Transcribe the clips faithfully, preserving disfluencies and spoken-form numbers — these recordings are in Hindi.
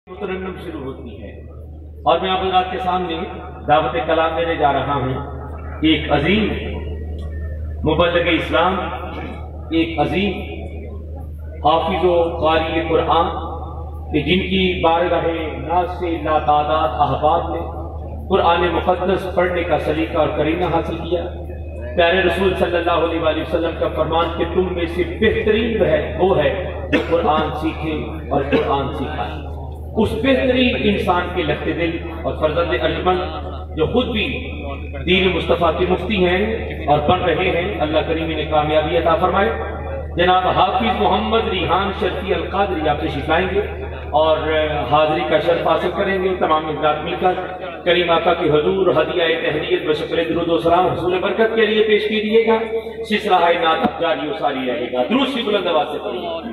तरन्नुम शुरू होती है और मैं आप हज़रात के सामने दावत कलाम देने जा रहा हूँ। एक अजीम मुबल्लिग इस्लाम, एक अजीम हाफिज़ो क़ारी कुरान कि जिनकी बारगाह नाज़ से लातादाद अहबाब ने कुरान मुक़द्दस पढ़ने का सलीका और करीना हासिल किया। प्यारे रसूल सल्लल्लाहु अलैहि वसल्लम का फरमान कि तुम में से बेहतरीन है वो है जो कुरान सीखे और कुरान सिखाए। उस बेहतरीन इंसान के लखते दिल और फर्जंद अर्जमंद जो खुद भी दीन मुस्तफ़ा के मुफ्ती हैं और बन रहे हैं, अल्लाह करीम ने कामयाबी अता फरमाए। जनाब हाफिज मोहम्मद रिहान शर्फी अल क़ादरी आप तशरीफ लाएंगे और हाज़री का शर्फ हासिल करेंगे। तमाम हज़रात मिलकर करीम आका की हुजूर हदिया तहनीत बशक्ल दुरूद व सलाम हुसूल बरकत के लिए पेश कीजिएगा। सिलसिला नात जारी व सारी रहेगा। दुरूद से बुलंद आवाज़ से पढ़िए।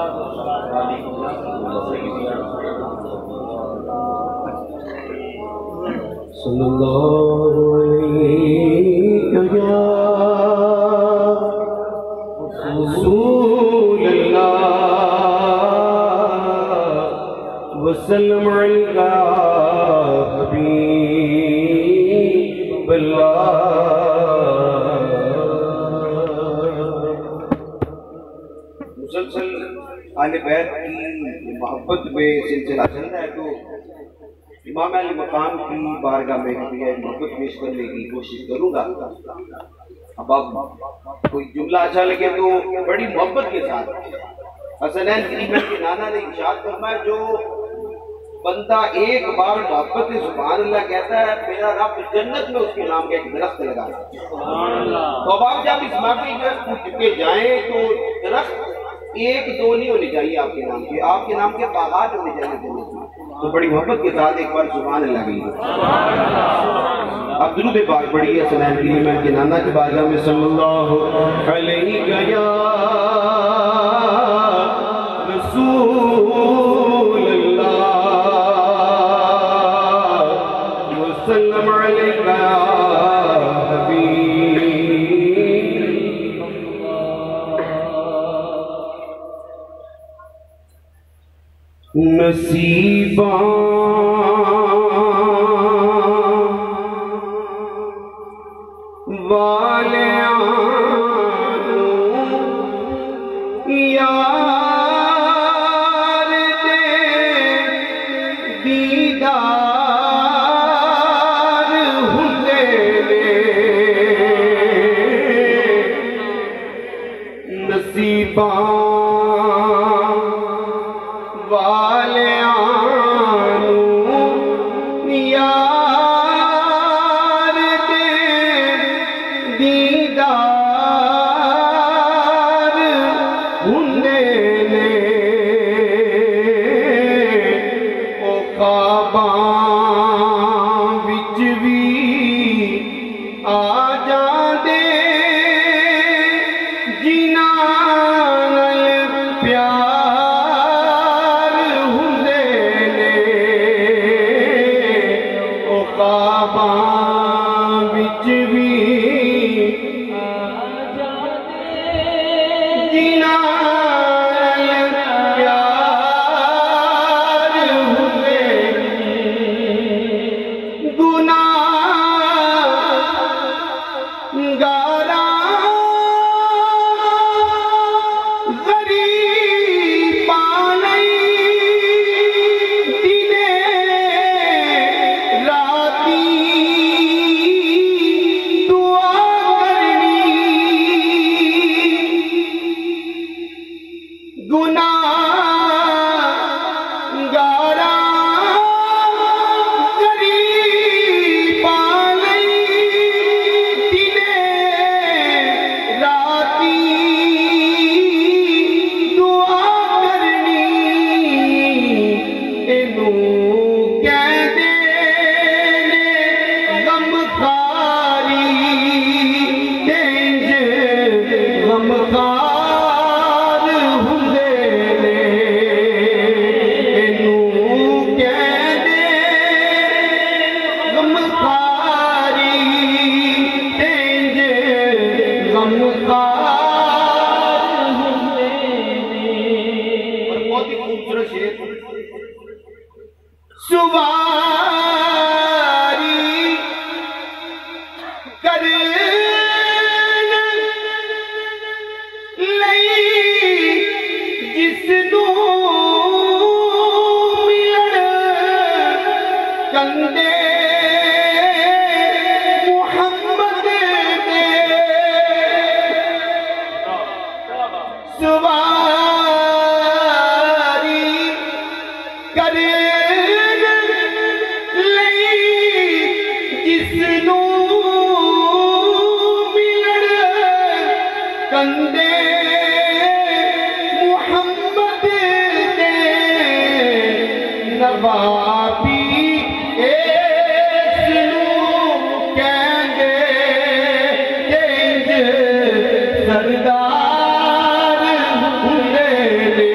सल्लल्लाहु अलैहि वसल्लम अलैका हबीबल्लाह। मुसलसल आले बैत की मोहब्बत में सिलसिला चल रहा है, तो इमाम अली मकाम की बारगाह में मोहब्बत पेश करने की कोशिश करूंगा। अब आप कोई जुमला अच्छा लगे तो बड़ी मोहब्बत के साथ हसनैन करीमैन के नाना ने इरशाद फरमाया, जो बंदा एक बार मोहब्बत से सुभान अल्लाह कहता है, मेरा रब जन्नत में उसके नाम का एक दरख्त लगा है। तो अब आप जब इस महफिल में उठ के जाएं तो दरख्त एक दो नहीं होने चाहिए आपके नाम के, आपके नाम के बागात होने चाहिए जन्नत में। तो बड़ी मोहब्बत के साथ एक बार सुभान अल्लाह कहिए। अब दुरूद पाक पढ़िए हसनैन करीमैन के नाना के बारगाह में सल्लल्लाहु अलैहि वसल्लम अलैका हबीब। नसीबा वाले यार दे दीदार हुंदे ने, नसीबा वाले यार दे दीदार हुंदे ने, ओ ख्वाबां विच भी आ जांदे जिन्हां नाल प्यार हुंदे ने, ओ ख्वाबां विच भी आ जांदे जिन्हां नाल प्यार हुंदे ने। सुवारी कर जिसनू मिलन कंदे मुहम्मद दे सवारी कर जिसनू मिलन कंदे नवाबी इसनू कहंदे इंज सरदार हुंदे ने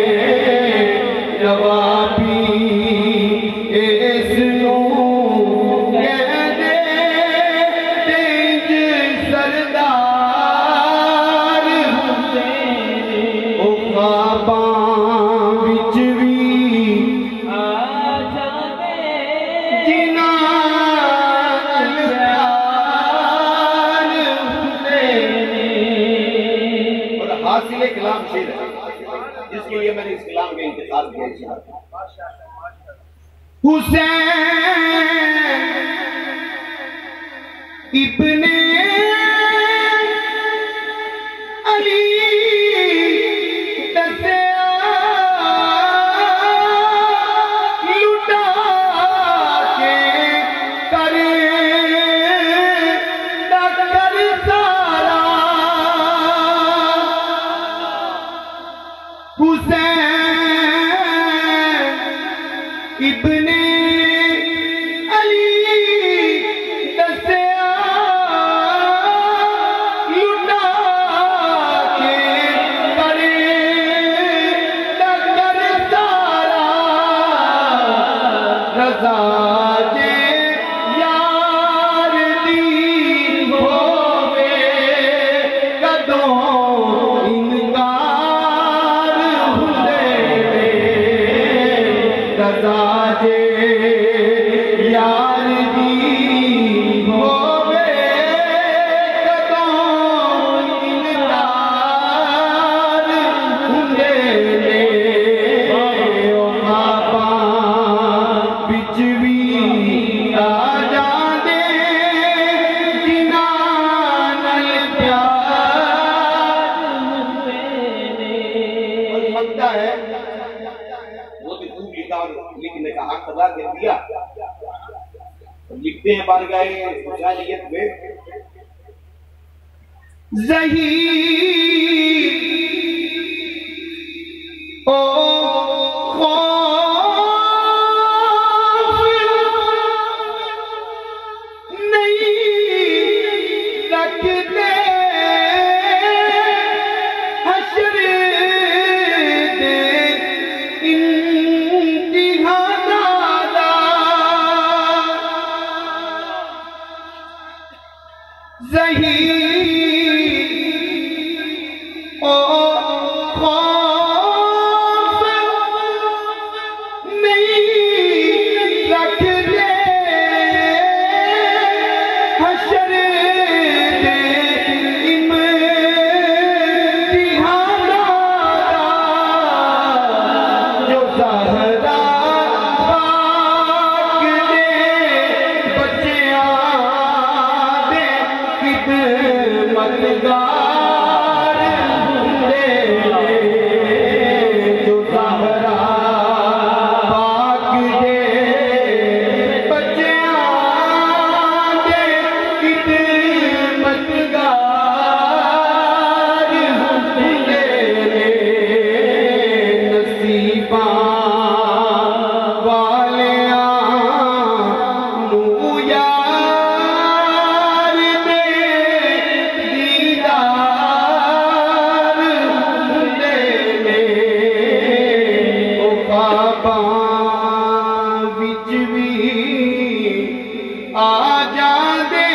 नवाबी इसनू कहंदे इंज सरदार हुंदे ओ ख्वाबां विच हासिल कलाम शेर है जिसके लिए मैंने इस कलाम का इंतखाब किया। हुसैन इब्ने अली दसिया लुटा के करे डकर सारा हुसैन इब्ने अली दसिया लुटा के करे डकर सारा रज़ा जे यार दी होवे कदों इनकार रज़ा जे यार दी होवे कदों इनकार हुंदे ने ख्वाबां विच भी आ जांदे जिन्हां नाल प्यार हुंदे ने। और लगता है लिखने का हक अदा कर दिया। लिखते हैं बारगाह जालियत में ज़हीर ओ खौफ नहीं रखते हश्र दे ज़हीर ओ खौफ नहीं रखते हश्र दे इम्तिहान जो ज़हरा पाक दे बच्चियां दे खिदमतगार हुंदे ने जो ज़हरा पाक दे बच्चियां दे खिदमतगार हुंदे ने नसीबां विच भी आ जांदे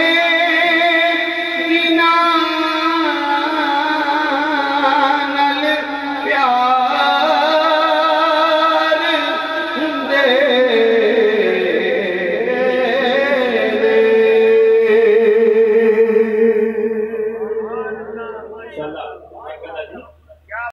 जिन्हां नाल प्यार हुंदे इंशाल्लाह